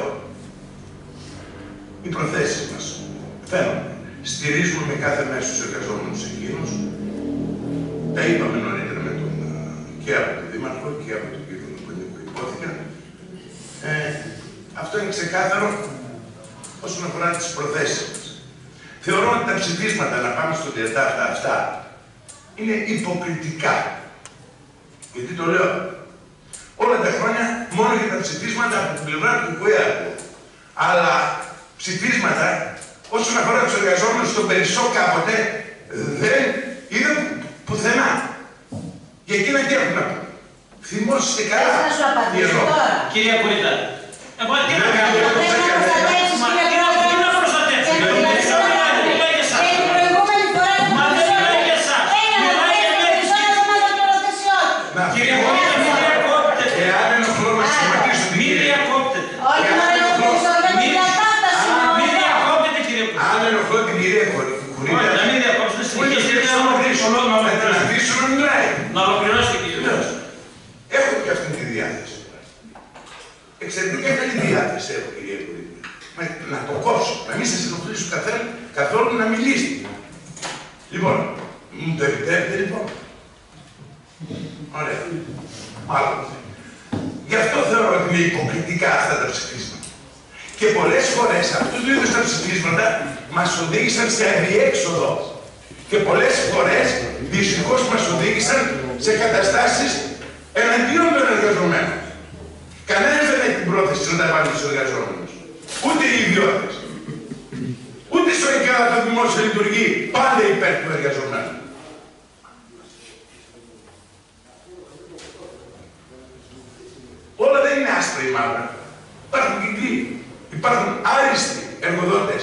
Οι προθέσεις μας φαίνονται. Στηρίζουμε με κάθε μέσο τους εργαζόμενους εκείνους. Τα είπαμε νωρίτερα με τον, και από τον Δήμαρχο και από τον κύριο Νικολίου που υπόθηκαν. Ε, αυτό είναι ξεκάθαρο όσον αφορά τις προθέσεις μας. Θεωρώ ότι τα ψηφίσματα, να πάμε στο διετά αυτά, είναι υποκριτικά. Γιατί το λέω. Όλα τα χρόνια μόνο για τα ψηφίσματα από την πλευρά του ΚΟΕΑ. Αλλά ψηφίσματα όσον αφορά τους εργαζόμενους στον Περισσό κάποτε δεν είδα πουθενά. Για εκείνα τι έχουν να πω. Θυμόσαστε καλά. Θα σου απαντήσω τώρα. Κυρία Κουριτά. Εγώ τι να κάνω. Τι να προστατεύσεις, κύριε Πρόεδρε. Να ολοκληρώσετε, κύριε Πρόεδρε. Έχω και αυτή τη διάθεση. Εξαιρετικά καλή διάθεση έχω, κύριε Πρόεδρε. Να το κόψω, να μην σας ενοχλήσω καθόλου να μιλήσετε. Λοιπόν, μου το επιτρέπετε λοιπόν. Ωραία. Μάλλον. Γι' αυτό θεωρώ ότι είναι υποκριτικά αυτά τα ψηφίσματα. Και πολλές φορές αυτού του είδους τα ψηφίσματα μας οδήγησαν σε αδιέξοδο. Και πολλές φορές δυστυχώς μας οδήγησαν σε καταστάσεις εναντίον των εργαζομένων. Κανένας δεν έχει την πρόθεση να τα βάλει στους εργαζόμενους. Ούτε οι ιδιώτες. Ούτε ιστορικά το δημόσιο λειτουργεί πάντα υπέρ του εργαζομένου. Όλα δεν είναι άσπρα ή μαύρα. Υπάρχουν κυκλοί. Υπάρχουν άριστοι εργοδότες.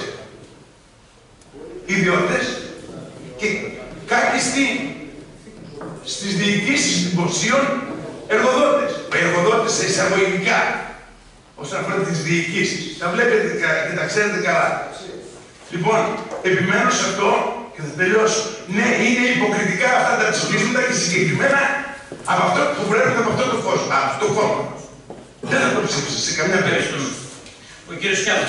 Ιδιώτες και κάκιστοι στις διοικήσεις δημοσίων εργοδότες. Οι εργοδότες σε εισαγωγικά, όσον αφορά τις διοικήσεις. Τα βλέπετε και τα ξέρετε καλά. Λοιπόν, επιμένω σε αυτό και θα τελειώσω. Ναι, είναι υποκριτικά αυτά τα ψηφίσματα και συγκεκριμένα από αυτό που προέρχονται από αυτό το κόσμο, από αυτό το κόμμα. Δεν θα το ψήφισα σε καμιά περίπτωση. Ο κύριος Κιάδος.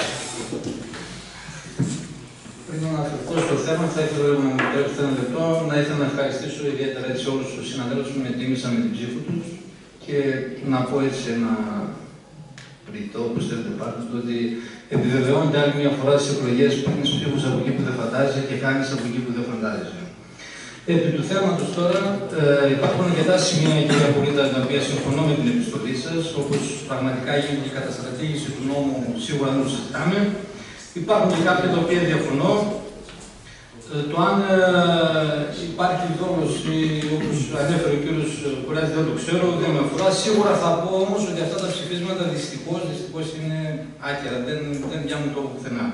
Πριν να αναφερθώ στο θέμα, θα ήθελα να μου επιτρέψετε ένα λεπτό, να ήθελα να ευχαριστήσω ιδιαίτερα έτσι όλους τους συναδέλφους που με τίμησαν με την ψήφο τους και να πω έτσι ένα πριτό, όπως θέλετε πάρτε, το ότι επιβεβαιώνεται άλλη μια φορά στις εκλογές που είναι ψήφους από εκεί που δεν φαντάζεσαι και χάνεις από εκεί που δεν φαντάζεσαι. Επί του θέματος τώρα, ε, υπάρχουν αρκετά σημεία, κυρία Κουριτά, τα οποία συμφωνώ με την επιστολή σας, όπως πραγματικά γίνεται η καταστρατήγηση του νόμου, σίγουρα δεν το συζητάμε. Υπάρχουν και κάποια τα οποία διαφωνώ. Ε, το αν ε, υπάρχει δόλος ή όπως ανέφερε ο κύριος Κουράζης, δεν το ξέρω, δεν με αφορά. Σίγουρα θα πω όμως ότι αυτά τα ψηφίσματα δυστυχώς, δυστυχώς είναι άκυρα, δεν, δεν πιάνουν τόπο πουθενά.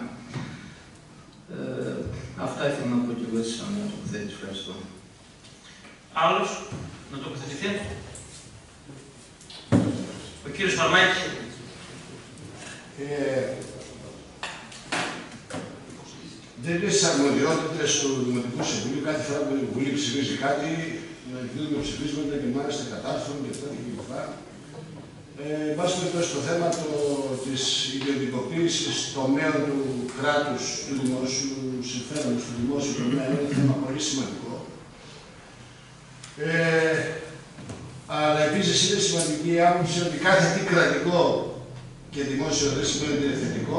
Ε, αυτά ήθελα να πω και εγώ έτσι σαν τοποθέτηση. Ευχαριστώ. Άλλος να τοποθετηθεί. Ο κύριος Φαρμάκης. Ε, δεν είναι στις αρμοδιότητες του Δημοτικού Συμβουλίου κάθε φορά που η Βουλή ψηφίζει κάτι να εκδίδουμε ψηφίσματα και μάλιστα κατάρθουν και αυτά και λοιπά. Ε, Βάσει περιπτώσει το θέμα το, της ιδιωτικοποίησης τομέων του κράτους, του δημόσιου συμφέροντος, του δημόσιου τομέα είναι ένα θέμα πολύ σημαντικό. Ε, αλλά επίσης είναι σημαντική η άποψη ότι κάθε τι κρατικό και δημόσιο δεν σημαίνει ότι είναι θετικό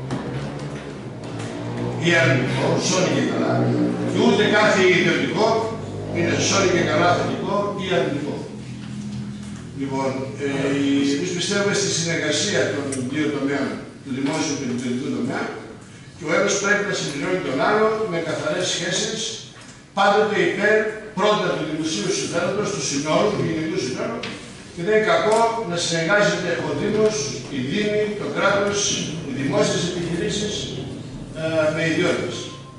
ή αρνητικό, σώνει και καλά, και ούτε κάθε ιδιωτικό είναι σώνει και καλά θετικό ή αρνητικό. Λοιπόν, ε, εμείς πιστεύουμε στη συνεργασία των δύο τομέων, του δημόσιου και του ιδιωτικού τομέα, βεβαίως πρέπει να συμπληρώνει τον άλλο με καθαρές σχέσεις, πάντοτε υπέρ πρώτα του δημοσίου συμφέροντος, του συνόλου, του γενικού συνόλου, και δεν είναι κακό να συνεργάζεται ο Δήμος, η Δήμη, το κράτος, οι δημόσιες επιχειρήσεις ε, με ιδιώτες.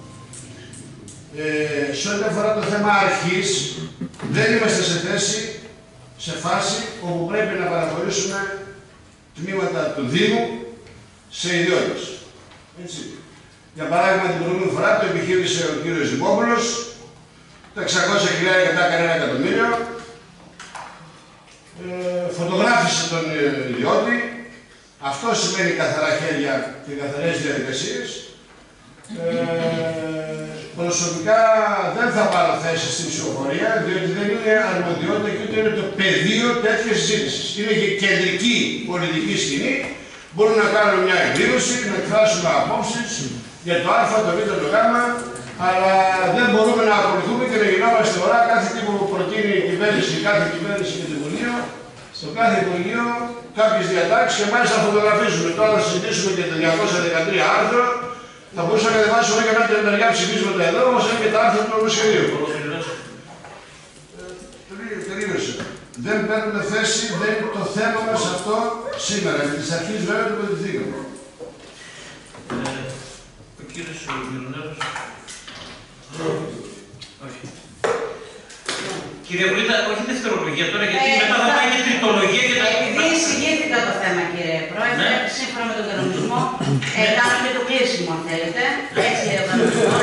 Ε, σε ό,τι αφορά το θέμα αρχής, δεν είμαστε σε θέση, σε φάση όπου πρέπει να παραχωρήσουμε τμήματα του Δήμου σε ιδιώτες. Έτσι. Για παράδειγμα, την προηγούμενη φορά το επιχείρησε ο κύριος Δημόπουλος, τα εξακόσια χιλιάδες κατά κανένα εκατομμύριο, ε, φωτογράφησε τον ιδιώτη, αυτό σημαίνει καθαρά χέρια και καθαρές διαδικασίες. Ε, προσωπικά δεν θα πάρω θέση στην ψηφοφορία, διότι δεν είναι αρμοδιότητα και ούτε είναι το πεδίο τέτοια συζήτηση. Είναι και κεντρική πολιτική σκηνή. Μπορούμε να κάνουμε μια εκδήλωση, να εκφράσουμε απόψεις για το Α, το Β, το Γ, αλλά δεν μπορούμε να ακολουθούμε και να γινόμαστε ώρα κάθε τι που προτείνει η κυβέρνηση, κάθε κυβέρνηση και το Υπουργείο, στο κάθε Υπουργείο κάποιες διατάξεις και μάλιστα φωτογραφίζουμε. Τώρα θα συζητήσουμε και το διακόσια δεκατρία άρθρο. Θα μπορούσα να κατεβάσουμε και κάποια μεριά ψηφίσματα εδώ, όμως είναι και τα άρθρα του νομοσχεδίου. Τελείωσε. Δεν παίρνουμε θέση, δεν είναι το θέμα μας αυτό σήμερα. Με τις αρχές βέβαια το πετυχήκαμε. Ο κύριος Μυρονέρος. Όχι. Κύριε Βουλίτα, όχι δευτερολογία τώρα, γιατί ε, μετά θα πάει και τριτολογία και τα... Επειδή εισηγήθηκα το θέμα, κύριε Πρόεδρε, ναι. Σύμφωνα με τον κανονισμό, ε, κάνω και το κλείσιμο, αν θέλετε. Έτσι λέει ο κανονισμός.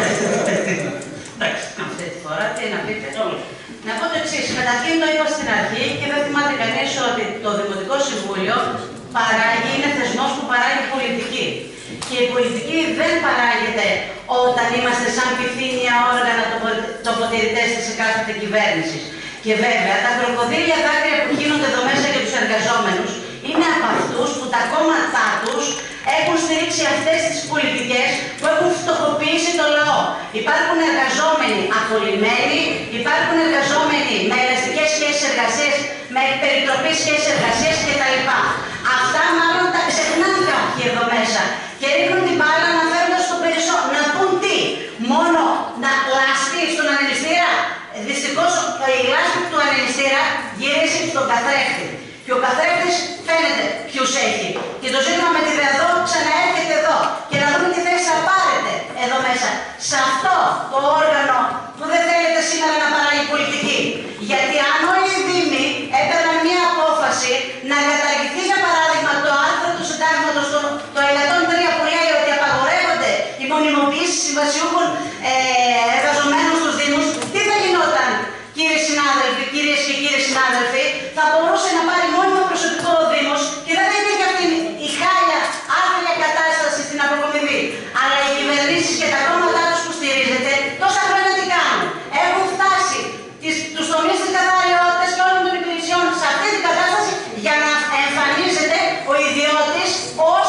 Αυτή τη φορά, τι να πείτε. Να πω το εξής. Καταρχήν το είπα στην αρχή και δεν θυμάται κανείς ότι το Δημοτικό Συμβούλιο παράγει, είναι θεσμός που παράγει πολιτική. Και η πολιτική δεν παράγεται όταν είμαστε σαν πυθύνια όργανα τοποθετητές της εκάστοτε κυβέρνησης. Και βέβαια, τα κροκοδίλια δάκρυα που γίνονται εδώ μέσα για τους εργαζόμενους είναι από αυτούς που τα κόμματά τους έχουν στηρίξει αυτές τις πολιτικές που έχουν φτωχοποιήσει το λαό. Υπάρχουν εργαζόμενοι απολυμμένοι, υπάρχουν εργαζόμενοι με ελαστικές σχέσεις εργασίας, με περιτροπή σχέσεις εργασίας κτλ. Αυτά μάλλον τα ξεχνάνε κάποιοι εδώ μέσα και ρίχνουν την μπάλα να φέρνουν στο περισσότερο. Να πούν τι, μόνο να λάσπει στον ανελιστήρα. Δυστυχώς η λάσπη του ανελιστήρα γυρίζει στον καθρέφτη. Και ο καθρέφτης φαίνεται ποιους έχει. Και το ζήτημα με τη ΔΕΑΔΟ ξαναέρχεται εδώ. Και να δούμε τι θέση θα πάρετε εδώ μέσα. Σε αυτό το όργανο που δεν θέλετε σήμερα να παράγει πολιτική. Γιατί αν όλοι οι Δήμοι έπαιρναν μια απόφαση να καταργηθεί για παράδειγμα το άρθρο του συντάγματος, το, το εκατόν τρία που λέει ότι απαγορεύονται οι μονιμοποιήσεις συμβασιούχων ε, εργαζομένων στους Δήμους, τι θα γινόταν, κύριοι συνάδελφοι, κυρίες και κύριοι συνάδελφοι? Θα μπορούσε να πάρει μόνιμο προσωπικό ο Δήμος και δεν θα υπήρχε αυτή η χάλια, άθλια κατάσταση στην αποκομιδή. Αλλά οι κυβερνήσεις και τα κόμματά τους που στηρίζετε τόσα χρόνια τι κάνουν? Έχουν φτάσει τις, τους τομείς της καθαριότητας και όλων των υπηρεσιών σε αυτή την κατάσταση για να εμφανίζεται ο ιδιώτης ως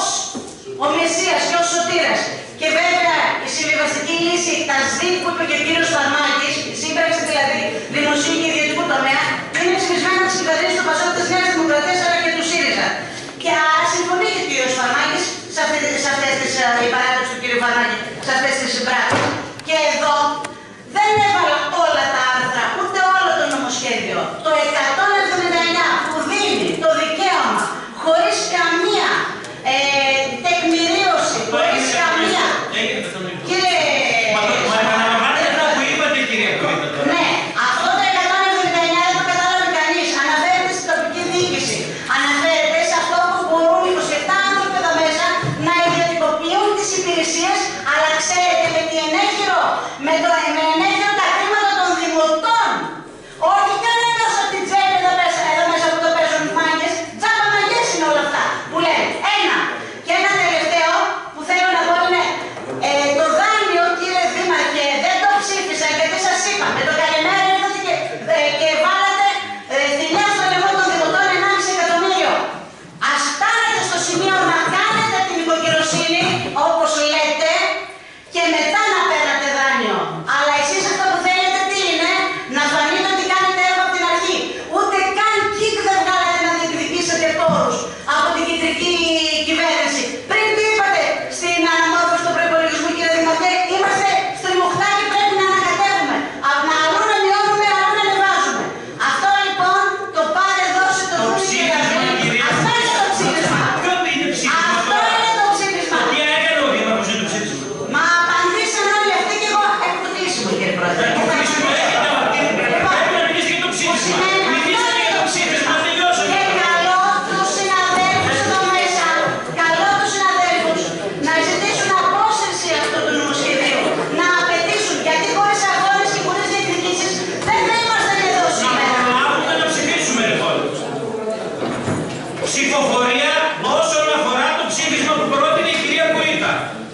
ο Μεσσίας και ως σωτήρας. Και βέβαια η συμβιβαστική λύση, τα ΣΔΙΤ που είπε και ο κύριος Φαρμάκης, η σύμπραξη δηλαδή δημοσίου και ιδιωτικού τομέα, είναι ψηφισμένα από τις κυβερνήσεις του ΠΑΣΟΚ, της Νέας Δημοκρατίας αλλά και του ΣΥΡΙΖΑ. Και συμφωνεί και ο κύριος Φαρμάκης σε αυτές τις, η παράδοση του κύριου Φαρμάκη, σε αυτές τις συμπράξεις. Και εδώ δεν έβαλα όλα τα άρθρα, ούτε όλο το νομοσχέδιο. Το εκατόν εβδομήντα εννιά που δίνει το δικαίωμα χωρίς καμία ε, τεκμηρίωση, χωρίς καμία. Κύριε... Μα επαναλαμβάνετε αυτό που είπατε, κύριε Βουλίτα. Ναι, αυτό το εκατόν εβδομήντα εννιά δεν το κατάλαβε κανείς. Αναφέρεται στην τοπική διοίκηση. Αναφέρεται σε αυτό που μπορούν είκοσι επτά άνθρωποι εδώ μέσα να ιδιωτικοποιούν τις υπηρεσίες, αλλά ξέρετε με τι ενέχειρο, με το ενέχειρο τα χρήματα των δημοτών. Όχι κανένας από την τσέπη εδώ μέσα, εδώ μέσα που το παίζουν οι μάγκες, τζάμπα μαγιές είναι όλα αυτά που λένε. Ένα. Και ένα τελευταίο που θέλω να πω είναι ε, το δάνειο, κύριε Δήμαρχε, δεν το ψήφισα γιατί σας είπα. Με το καλημέρα ήρθατε και, ε, και βάλατε ε, θηλιά στο λαιμό των δημοτών ενάμιση εκατομμύριο. Ας φτάνετε στο σημείο να κάνετε την οικοκυροσύνη όπως λέτε και μετά να παίρνατε δάνειο. Αλλά εσείς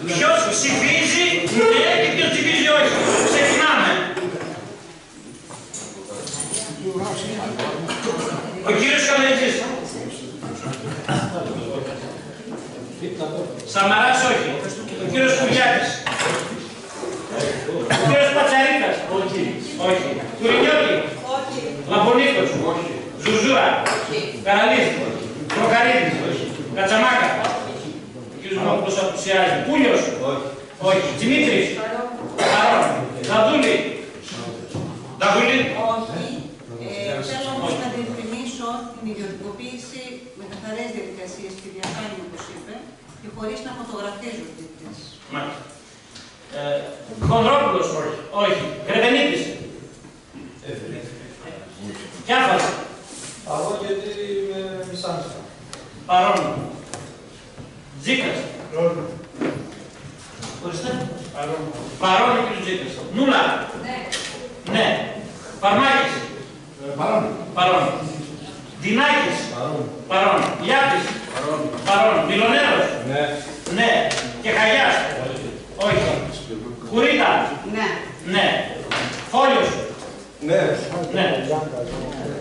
Ποιος ψηφίζει ναι και ποιος ψηφίζει όχι. Ξεκινάμε. Ο κύριος Καλέτζης. Σαμαράς όχι. Ο κύριος Κουριάκης. Ο κύριος Πατσαρίκας. Όχι. Όχι. Κουρινιώτη. Όχι. Λαμπονίκος. Όχι. Ζουζούρα. Όχι. Καραλής. Προκαρίδης. Όχι. Κατσαμάκα. Ο κύριος Μαύκος απουσιάζει. Πούλιος. Όχι. Όχι. Δημήτρης. Παρόν. Δαδούλη. Δαδούλη. Όχι. Ε, θέλω όμως να διευκρινίσω την ιδιωτικοποίηση με καθαρές διαδικασίες και διαφάνεια, όπως είπε, και χωρίς να φωτογραφίζω τέτοιες. Μάλιστα. Ε, Χονδρόπουλος, όχι. Όχι. Κρεβενίτης. Κιάφας. Παρόν γιατί είμαι μισάνιστα. Παρόν. Τζίκας. Ορίστε. Παρόν. Παρόν ο κύριος Τζίκας. Νούλα. Ναι. Ναι. Παρμάκης. Ε, παρόν. Παρόν. Δινάκης. Παρόν. Παρόν. Λιάπης. Παρόν. Παρόν. Μιλονέρος. Ναι. Ναι. Και Χαγιάς. Όχι. Κουρίτα. Ναι. Ναι. Φόλιος. Ναι. Ναι.